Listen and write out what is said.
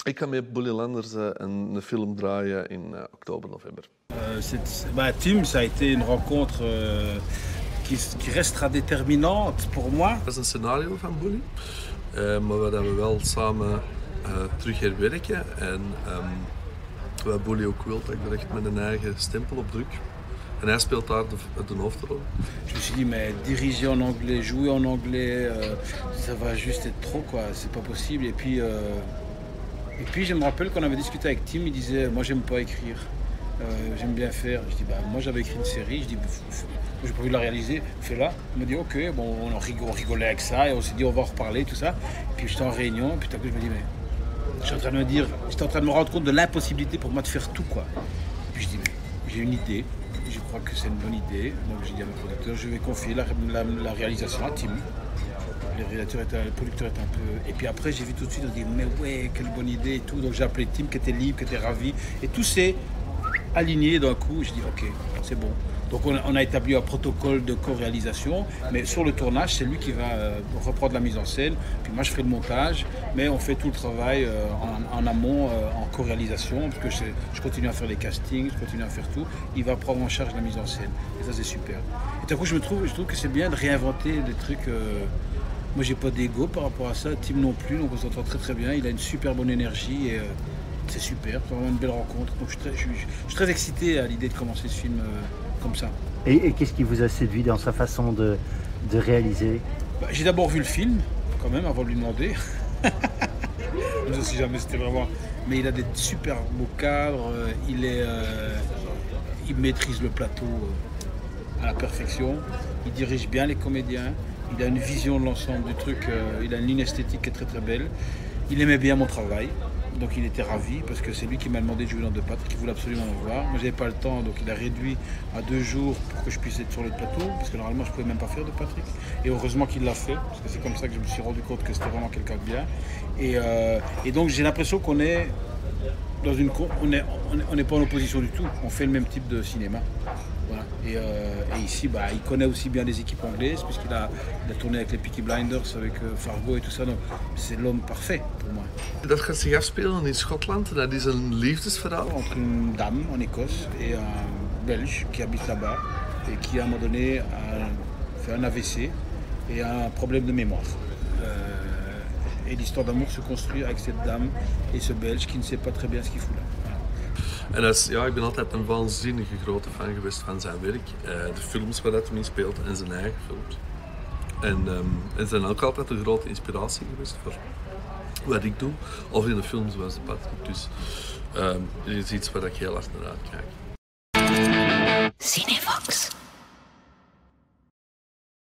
Ik ga met Bully Landers een film draaien in oktober, november. Tim, ça a été une rencontre qui restera déterminante pour moi. Dat is een scenario van Bully, maar waar we wel samen terug herwerken. En wat Bully ook wil, dat ik er echt met een eigen stempel op druk. En hij speelt daar de hoofdrol. Je me suis dit, mais diriger en anglais, jouer en anglais, ça va juste être trop, quoi. C'est pas possible. Et puis je me rappelle qu'on avait discuté avec Tim, il disait, moi j'aime pas écrire, j'aime bien faire. Je dis, bah moi j'avais écrit une série, je dis, j'ai pas envie de la réaliser, fais-la. Il m'a dit, ok, bon, on rigolait avec ça et on s'est dit, on va en reparler, tout ça. Et puis j'étais en réunion, et puis tout à coup je me dis, mais j'étais en train de me rendre compte de l'impossibilité pour moi de faire tout, quoi. Et puis je dis, mais j'ai une idée. Je crois que c'est une bonne idée. Donc j'ai dit à mes producteurs, je vais confier la réalisation à Tim. Le producteur était un peu... Et puis après, j'ai vu tout de suite, on dit, mais ouais, quelle bonne idée et tout. Donc j'ai appelé Tim qui était libre, qui était ravi. Et tout s'est aligné d'un coup. J'ai dit, ok, c'est bon. Donc on a établi un protocole de co-réalisation. Mais sur le tournage, c'est lui qui va reprendre la mise en scène. Puis moi, je ferai le montage. Mais on fait tout le travail en amont, en co-réalisation. Parce que je continue à faire les castings, je continue à faire tout. Il va prendre en charge la mise en scène. Et ça, c'est super. Et tout à coup, je trouve que c'est bien de réinventer des trucs... Moi, j'ai pas d'ego par rapport à ça, Tim non plus, donc on s'entend très très bien. Il a une super bonne énergie et c'est super, c'est vraiment une belle rencontre. Donc je suis très excité à l'idée de commencer ce film comme ça. Et qu'est-ce qui vous a séduit dans sa façon de réaliser? J'ai d'abord vu le film, quand même, avant de lui demander. Je ne sais jamais c'était vraiment... Mais il a des super beaux cadres, il maîtrise le plateau à la perfection, il dirige bien les comédiens. Il a une vision de l'ensemble du truc, il a une ligne esthétique qui est très très belle. Il aimait bien mon travail, donc il était ravi parce que c'est lui qui m'a demandé de jouer dans De Patrick, il voulait absolument me voir. Moi j'avais pas le temps, donc il a réduit à 2 jours pour que je puisse être sur le plateau, parce que normalement je pouvais même pas faire De Patrick. Et heureusement qu'il l'a fait, parce que c'est comme ça que je me suis rendu compte que c'était vraiment quelqu'un de bien. Et donc j'ai l'impression qu'on est dans une... On n'est pas en opposition du tout, on fait le même type de cinéma. Voilà. Et ici, il connaît aussi bien les équipes anglaises, puisqu'il a tourné avec les Peaky Blinders, avec Fargo et tout ça. Donc c'est l'homme parfait pour moi. Dat gaat zich afspelen in Schotland. Dat is een liefdesverhaal. Entre une dame en Écosse et un Belge qui habite là-bas et qui, à un moment donné, a fait un AVC et a un problème de mémoire. Et l'histoire d'amour se construit avec cette dame et ce Belge qui ne sait pas très bien ce qu'il fout là. En ik ben altijd een waanzinnige grote fan geweest van zijn werk. De films waar dat hij in speelt en zijn eigen films. En zijn ook altijd een grote inspiratie geweest voor wat ik doe. Of in de films zoals De Patrick. Dus het is iets waar ik heel hard naar uitkijk. Cinevox.